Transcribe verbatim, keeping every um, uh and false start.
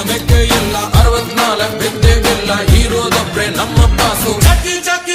ಲೆಕ್ಕ ಇಲ್ಲ ಅರವತ್ನಾಲ್ಕು ಬಿದ್ದೇವಿಲ್ಲ ಹೀರೋದೊಬ್ರೆ ನಮ್ಮ ಬಾಸು. ಚಕ್ಕಿ ಚಕ್ಕಿ